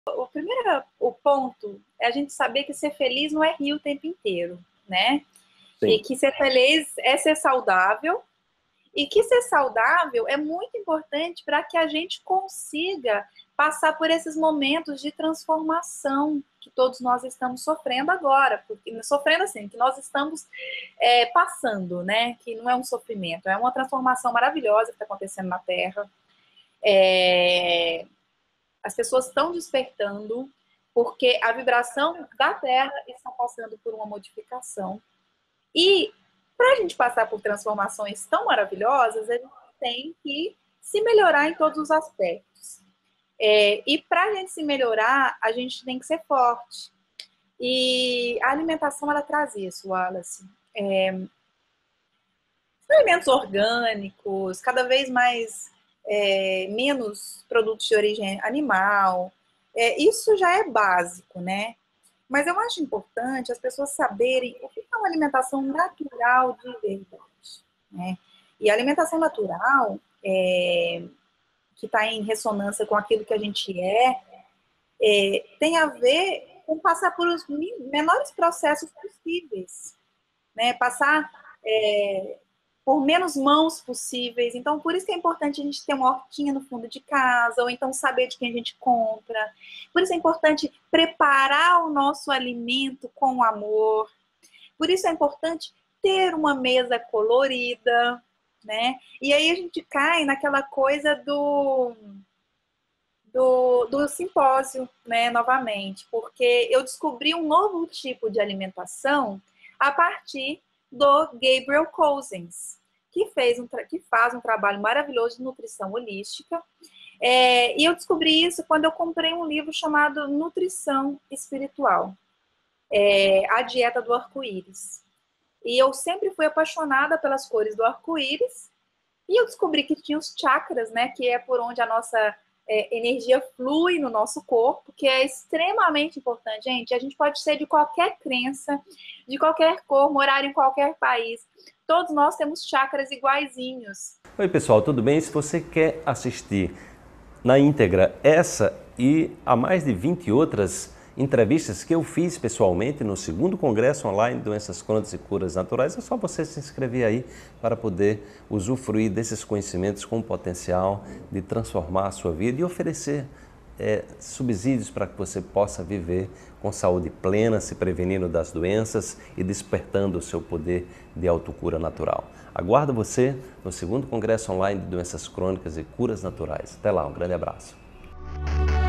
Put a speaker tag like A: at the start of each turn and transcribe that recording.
A: O ponto é a gente saber que ser feliz não é rir o tempo inteiro, né?
B: Sim.
A: E que ser feliz é ser saudável, e que ser saudável é muito importante para que a gente consiga passar por esses momentos de transformação que todos nós estamos sofrendo agora, porque sofrendo assim, que nós estamos passando, né? Que não é um sofrimento, é uma transformação maravilhosa que está acontecendo na Terra. As pessoas estão despertando porque a vibração da Terra está passando por uma modificação. E para a gente passar por transformações tão maravilhosas, a gente tem que se melhorar em todos os aspectos. E para a gente se melhorar, a gente tem que ser forte. E a alimentação, ela traz isso, Wallace. Alimentos orgânicos, cada vez mais menos produtos de origem animal. Isso já é básico, né? Mas eu acho importante as pessoas saberem o que é uma alimentação natural de verdade, né? E a alimentação natural, que está em ressonância com aquilo que a gente tem a ver com passar por os menores processos possíveis, né? Passar por menos mãos possíveis. Então, por isso que é importante a gente ter uma hortinha no fundo de casa, ou então saber de quem a gente compra. Por isso é importante preparar o nosso alimento com amor. Por isso é importante ter uma mesa colorida, né? E aí a gente cai naquela coisa do simpósio, né, novamente, porque eu descobri um novo tipo de alimentação a partir do Gabriel Cousens, que faz um trabalho maravilhoso de nutrição holística. E eu descobri isso quando eu comprei um livro chamado Nutrição Espiritual, A Dieta do Arco-Íris. E eu sempre fui apaixonada pelas cores do arco-íris, e eu descobri que tinha os chakras, né, que é por onde a nossa energia flui no nosso corpo, que é extremamente importante. Gente, a gente pode ser de qualquer crença, de qualquer cor, morar em qualquer país. Todos nós temos chakras iguaizinhos.
B: Oi pessoal, tudo bem? Se você quer assistir na íntegra essa e a mais de 20 outras entrevistas que eu fiz pessoalmente no 2º Congresso Online de Doenças Crônicas e Curas Naturais, é só você se inscrever aí para poder usufruir desses conhecimentos com o potencial de transformar a sua vida e oferecer subsídios para que você possa viver com saúde plena, se prevenindo das doenças e despertando o seu poder de autocura natural. Aguardo você no 2º Congresso Online de Doenças Crônicas e Curas Naturais. Até lá, um grande abraço.